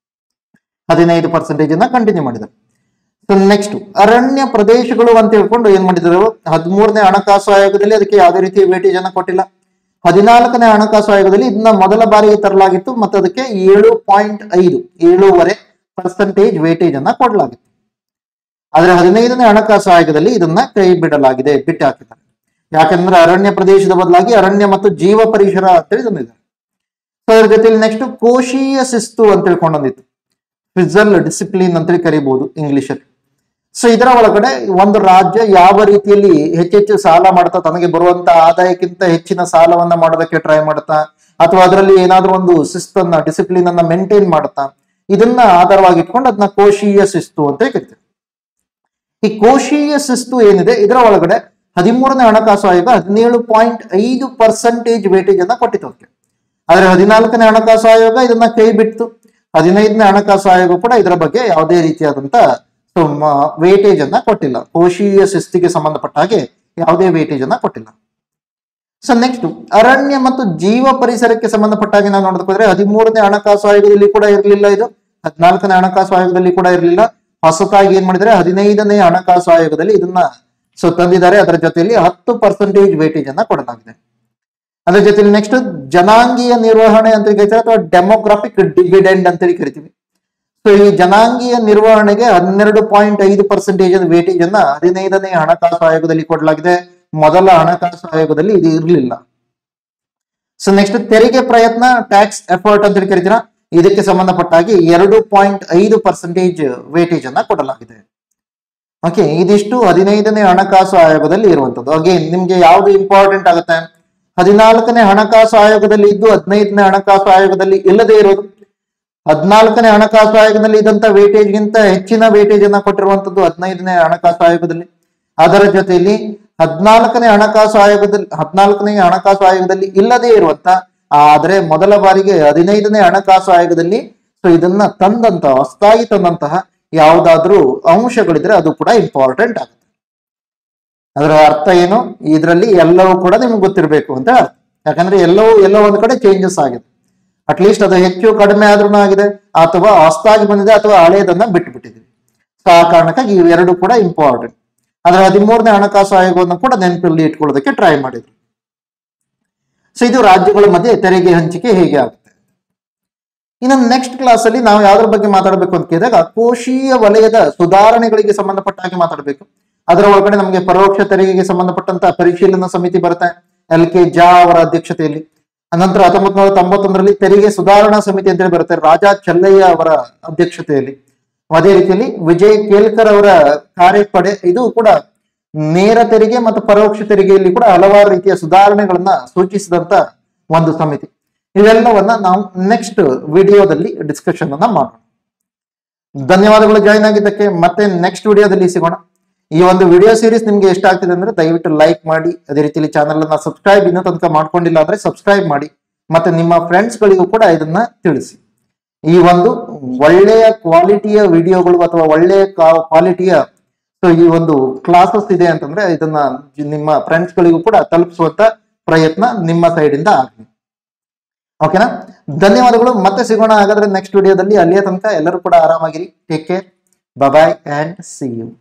15% ಅನ್ನ ಕಂಟಿನ್ಯೂ ಮಾಡಿದ್ದಾರೆ. ನೆಕ್ಸ್ಟ್ ಅರಣ್ಯ ಪ್ರದೇಶಗಳು ಅಂತ ಹೇಳ್ಕೊಂಡು ಏನ್ ಮಾಡಿದ್ರು, 13ನೇ ಹಣಕಾಸು ಆಯೋಗದಲ್ಲಿ ಅದಕ್ಕೆ ಯಾವುದೇ ರೀತಿಯ ವೇಟೇಜ್ ಅನ್ನ ಕೊಟ್ಟಿಲ್ಲ. 14ನೇ ಹಣಕಾಸು ಆಯೋಗದಲ್ಲಿ ಇದನ್ನ ಮೊದಲ ಬಾರಿಗೆ ತರಲಾಗಿತ್ತು ಮತ್ತು ಅದಕ್ಕೆ 7.5% ವೇಟೇಜ್ ಅನ್ನ ಕೊಡಲಾಗಿತ್ತು. ಆದ್ರೆ 15ನೇ ಹಣಕಾಸು ಆಯೋಗದಲ್ಲಿ ಇದನ್ನ ಕೈ ಬಿಡಲಾಗಿದೆ, ಬಿಟ್ಟು ಹಾಕಿದ್ದಾರೆ. ಯಾಕಂದ್ರೆ ಅರಣ್ಯ ಪ್ರದೇಶದ ಬದಲಾಗಿ ಅರಣ್ಯ ಮತ್ತು ಜೀವ ಪರಿಸರ ಅಂತೇಳಿ ತಂದಿದ್ದಾರೆ. ಸೊ ಅದ್ರ ಜೊತೆಲಿ ನೆಕ್ಸ್ಟ್ ಕೋಶೀಯ ಶಿಸ್ತು ಅಂತ ಹೇಳ್ಕೊಂಡೊಂದಿತ್ತು, ಫಿಸಲ್ ಡಿಸಿಪ್ಲಿನ್ ಅಂತೇಳಿ ಕರಿಬಹುದು ಇಂಗ್ಲಿಷ್ ಅಲ್ಲಿ. ಸೊ ಇದರ ಒಳಗಡೆ ಒಂದು ರಾಜ್ಯ ಯಾವ ರೀತಿಯಲ್ಲಿ ಹೆಚ್ಚೆಚ್ಚು ಸಾಲ ಮಾಡ್ತಾ ತನಗೆ ಬರುವಂತ ಆದಾಯಕ್ಕಿಂತ ಹೆಚ್ಚಿನ ಸಾಲವನ್ನ ಮಾಡೋದಕ್ಕೆ ಟ್ರೈ ಮಾಡುತ್ತಾ ಅಥವಾ ಅದರಲ್ಲಿ ಏನಾದ್ರೂ ಒಂದು ಶಿಸ್ತನ್ನ ಡಿಸಿಪ್ಲಿನ್ ಅನ್ನ ಮೇಂಟೈನ್ ಮಾಡುತ್ತಾ ಇದನ್ನ ಆಧಾರವಾಗಿ ಇಟ್ಕೊಂಡು ಅದನ್ನ ಕೋಶೀಯ ಶಿಸ್ತು ಅಂತ ಕರಿತೀವಿ. ಈ ಕೋಶೀಯ ಶಿಸ್ತು ಏನಿದೆ ಇದರ ಒಳಗಡೆ 13ನೇ ಹಣಕಾಸು ಆಯೋಗ 17.5% ವೇಟೇಜ್ ಅನ್ನ ಕೊಟ್ಟಿತ್ತು ಅದಕ್ಕೆ. ಆದ್ರೆ 14ನೇ ಹಣಕಾಸು ಆಯೋಗ ಇದನ್ನ ಕೈ ಬಿಟ್ಟು 15ನೇ ಹಣಕಾಸು ಆಯೋಗ ಕೂಡ ಇದರ ಬಗ್ಗೆ ಯಾವುದೇ ರೀತಿಯಾದಂತ ವೇಟೇಜ್ ಅನ್ನ ಕೊಟ್ಟಿಲ್ಲ. ಕೋಶೀಯ ಶಿಸ್ತಿಗೆ ಸಂಬಂಧಪಟ್ಟ ಹಾಗೆ ಯಾವುದೇ ವೇಟೇಜ್ ಅನ್ನ ಕೊಟ್ಟಿಲ್ಲ. ಸೊ ನೆಕ್ಸ್ಟ್ ಅರಣ್ಯ ಮತ್ತು ಜೀವ ಪರಿಸರಕ್ಕೆ ಸಂಬಂಧಪಟ್ಟ ಹಾಗೆ ನಾವು ನೋಡೋದಕ್ಕೋದ್ರೆ 13ನೇ ಹಣಕಾಸು ಆಯೋಗದಲ್ಲಿ ಕೂಡ ಇರಲಿಲ್ಲ, ಇದು 14ನೇ ಹಣಕಾಸು ಆಯೋಗದಲ್ಲಿ ಕೂಡ ಇರಲಿಲ್ಲ. ಹೊಸತಾಗಿ ಏನ್ ಮಾಡಿದ್ರೆ 15ನೇ ಹಣಕಾಸು ಆಯೋಗದಲ್ಲಿ ಇದನ್ನ ತಂದಿದ್ದಾರೆ. ಅದರ ಜೊತೆಯಲ್ಲಿ 10% ವೇಟೇಜ್ ಅನ್ನ ಕೊಡಲಾಗಿದೆ. ಅದ್ರ ಜೊತೆಲಿ ನೆಕ್ಸ್ಟ್ ಜನಾಂಗೀಯ ನಿರ್ವಹಣೆ ಅಂತ ಕರಿತೀವಿ ಅಥವಾ ಡೆಮೋಗ್ರಾಫಿಕ್ ಡಿವಿಡೆಂಡ್ ಅಂತೇಳಿ ಕರಿತೀವಿ. ಸೊ ಈ ಜನಾಂಗೀಯ ನಿರ್ವಹಣೆಗೆ 12.5% ವೇಟೇಜ್ ಅನ್ನ 15ನೇ ಹಣಕಾಸು ಆಯೋಗದಲ್ಲಿ ಕೊಡಲಾಗಿದೆ. ಮೊದಲ ಹಣಕಾಸು ಆಯೋಗದಲ್ಲಿ ಇದು ಇರಲಿಲ್ಲ. ಸೊ ನೆಕ್ಸ್ಟ್ ತೆರಿಗೆ ಪ್ರಯತ್ನ ಟ್ಯಾಕ್ಸ್ ಎಫರ್ಟ್ ಅಂತ ಕರಿತೀರಾ, ಇದಕ್ಕೆ ಸಂಬಂಧಪಟ್ಟಾಗಿ 2.5% ವೇಟೇಜ್ ಅನ್ನ ಕೊಡಲಾಗಿದೆ. ಓಕೆ, ಇದಿಷ್ಟು 15ನೇ ಹಣಕಾಸು ಆಯೋಗದಲ್ಲಿ ಇರುವಂತದ್ದು. ಅಗೇನ್ ನಿಮ್ಗೆ ಯಾವ್ದು ಇಂಪಾರ್ಟೆಂಟ್ ಆಗುತ್ತೆ, 14ನೇ ಹಣಕಾಸು ಆಯೋಗದಲ್ಲಿ ಇದ್ದು 15ನೇ ಹಣಕಾಸು ಆಯೋಗದಲ್ಲಿ ಇಲ್ಲದೆ ಇರೋದು. 14ನೇ ಹಣಕಾಸು ಆಯೋಗದಲ್ಲಿ ಇದ್ದಂತ ವೇಟೇಜ್ಗಿಂತ ಹೆಚ್ಚಿನ ವೇಟೇಜ್ ಅನ್ನ ಕೊಟ್ಟಿರುವಂತದ್ದು 15ನೇ ಹಣಕಾಸು ಆಯೋಗದಲ್ಲಿ. ಅದರ ಜೊತೆಯಲ್ಲಿ 14ನೇ ಹಣಕಾಸು ಆಯೋಗದಲ್ಲಿ ಇಲ್ಲದೆ ಇರುವಂತ ಆದ್ರೆ ಮೊದಲ ಬಾರಿಗೆ 15ನೇ ಹಣಕಾಸು ಆಯೋಗದಲ್ಲಿ ಸೊ ಇದನ್ನ ಹೊಸದಾಗಿ ತಂದಂತಹ ಯಾವುದಾದ್ರೂ ಅಂಶಗಳಿದ್ರೆ ಅದು ಕೂಡ ಇಂಪಾರ್ಟೆಂಟ್ ಆಗುತ್ತೆ. ಅದರ ಅರ್ಥ ಏನು, ಇದರಲ್ಲಿ ಎಲ್ಲವೂ ಕೂಡ ನಿಮ್ಗೆ ಗೊತ್ತಿರಬೇಕು ಅಂತ ಅರ್ಥ. ಯಾಕಂದ್ರೆ ಎಲ್ಲೋ ಒಂದು ಕಡೆ ಚೇಂಜಸ್ ಆಗಿದೆ, ಅಟ್ಲೀಸ್ಟ್ ಅದು ಹೆಚ್ಚು ಕಡಿಮೆ ಆದ್ರೂ ಆಗಿದೆ, ಅಥವಾ ಹೊಸದಾಗಿ ಬಂದಿದೆ, ಅಥವಾ ಹಳೆಯದನ್ನ ಬಿಟ್ಟಿದ್ದೀವಿ. ಸೊ ಆ ಕಾರಣಕ್ಕಾಗಿ ಇವೆರಡು ಕೂಡ ಇಂಪಾರ್ಟೆಂಟ್. ಆದ್ರೆ 13ನೇ ಹಣಕಾಸು ಆಯೋಗವನ್ನು ಕೂಡ ನೆನಪಲ್ಲಿ ಇಟ್ಕೊಳ್ಳೋದಕ್ಕೆ ಟ್ರೈ ಮಾಡಿದ್ರು. ಸೊ ಇದು ರಾಜ್ಯಗಳ ಮಧ್ಯೆ ತೆರಿಗೆ ಹಂಚಿಕೆ ಹೇಗೆ ಆಗುತ್ತೆ. ಇನ್ನು ನೆಕ್ಸ್ಟ್ ಕ್ಲಾಸ್ ಅಲ್ಲಿ ನಾವು ಯಾವ್ದ್ರ ಬಗ್ಗೆ ಮಾತಾಡಬೇಕು ಅಂತ ಕೇಳಿದಾಗ ಕೋಶೀಯ ವಲಯದ ಸುಧಾರಣೆಗಳಿಗೆ ಸಂಬಂಧಪಟ್ಟ ಹಾಗೆ ಮಾತಾಡಬೇಕು. ಅದರ ಒಳಗಡೆ ನಮಗೆ ಪರೋಕ್ಷ ತೆರಿಗೆಗೆ ಸಂಬಂಧಪಟ್ಟಂತ ಪರಿಶೀಲನಾ ಸಮಿತಿ ಬರುತ್ತೆ LK ಜಾ ಅವರ ಅಧ್ಯಕ್ಷತೆಯಲ್ಲಿ. ಅನಂತರ 1991ರಲ್ಲಿ ತೆರಿಗೆ ಸುಧಾರಣಾ ಸಮಿತಿ ಅಂತೇಳಿ ಬರುತ್ತೆ ರಾಜಾ ಚೆಲ್ಲಯ್ಯ ಅವರ ಅಧ್ಯಕ್ಷತೆಯಲ್ಲಿ. ಅದೇ ರೀತಿಯಲ್ಲಿ ವಿಜಯ್ ಕೇಲ್ಕರ್ ಅವರ ಕಾರ್ಯಪಡೆ, ಇದು ಕೂಡ ನೇರ ತೆರಿಗೆ ಮತ್ತು ಪರೋಕ್ಷ ತೆರಿಗೆಯಲ್ಲಿ ಕೂಡ ಹಲವಾರು ರೀತಿಯ ಸುಧಾರಣೆಗಳನ್ನ ಸೂಚಿಸಿದಂತ ಒಂದು ಸಮಿತಿ. ಇವೆಲ್ಲವನ್ನ ನಾವು ನೆಕ್ಸ್ಟ್ ವಿಡಿಯೋದಲ್ಲಿ ಡಿಸ್ಕಷನ್ ಅನ್ನ ಮಾಡೋಣ. ಧನ್ಯವಾದಗಳು ಜಾಯಿನ್ ಆಗಿದ್ದಕ್ಕೆ. ಮತ್ತೆ ನೆಕ್ಸ್ಟ್ ವಿಡಿಯೋದಲ್ಲಿ ಸಿಗೋಣ. ಈ ಒಂದು ವಿಡಿಯೋ ಸೀರೀಸ್ ನಿಮ್ಗೆ ಇಷ್ಟ ಆಗ್ತಿದೆ ಅಂದ್ರೆ ದಯವಿಟ್ಟು ಲೈಕ್ ಮಾಡಿ, ಅದೇ ರೀತಿಯಲ್ಲಿ ಚಾನಲ್ ಅನ್ನ ಸಬ್ಸ್ಕ್ರೈಬ್ ಇನ್ನೂ ತನಕ ಮಾಡ್ಕೊಂಡಿಲ್ಲ ಅಂದ್ರೆ ಸಬ್ಸ್ಕ್ರೈಬ್ ಮಾಡಿ, ಮತ್ತೆ ನಿಮ್ಮ ಫ್ರೆಂಡ್ಸ್ ಗಳಿಗೂ ಕೂಡ ಇದನ್ನ ತಿಳಿಸಿ. ಈ ಒಂದು ಒಳ್ಳೆಯ ಕ್ವಾಲಿಟಿಯ ವಿಡಿಯೋಗಳು ಅಥವಾ ಒಳ್ಳೆಯ ಕ್ವಾಲಿಟಿಯ ಈ ಒಂದು ಕ್ಲಾಸಸ್ ಇದೆ ಅಂತಂದ್ರೆ ಇದನ್ನ ನಿಮ್ಮ ಫ್ರೆಂಡ್ಸ್ ಗಳಿಗೂ ಕೂಡ ತಲುಪಿಸುವಂತ ಪ್ರಯತ್ನ ನಿಮ್ಮ ಸೈಡ್ ಇಂದ ಆಗಲಿ. ಓಕೆನಾ? ಧನ್ಯವಾದಗಳು. ಮತ್ತೆ ಸಿಗೋಣ ಹಾಗಾದ್ರೆ ನೆಕ್ಸ್ಟ್ ವಿಡಿಯೋದಲ್ಲಿ. ಅಲ್ಲಿಯ ತನಕ ಎಲ್ಲರೂ ಕೂಡ ಆರಾಮಾಗಿರಿ. Take care. Bye and see you.